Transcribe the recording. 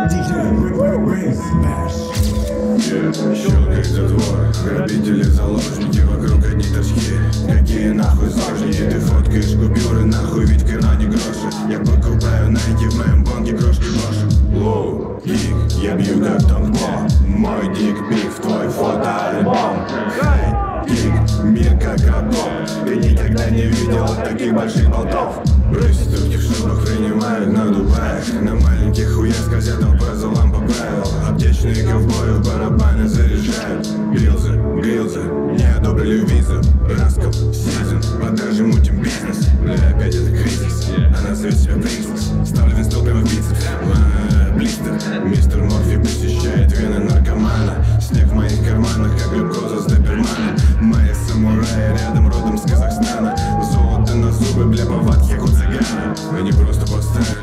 Щелкает затвор, грабители, заложники, вокруг одни точки. Какие нахуй зожники, ты фоткаешь купюры, нахуй, ведь в кармане гроши. Я покупаю найти в моем банке крошки броши. Лоу, кик, я бью как тампон. Мой дик-пик в твой фотоальбом. Хай-кик, мир как атом. Ты никогда не видел таких больших болтов. Проститутки в шубах принимают на Дубаях. На маленьких хуях скользят по залам по правил. Аптечные ковбои в барабаны заряжают. Грилзы, не одобрили визу. Раскоп, сизон, продажи мутим бизнес. Бля, опять это кризис, а назовет себя признак. Ставлю в инсту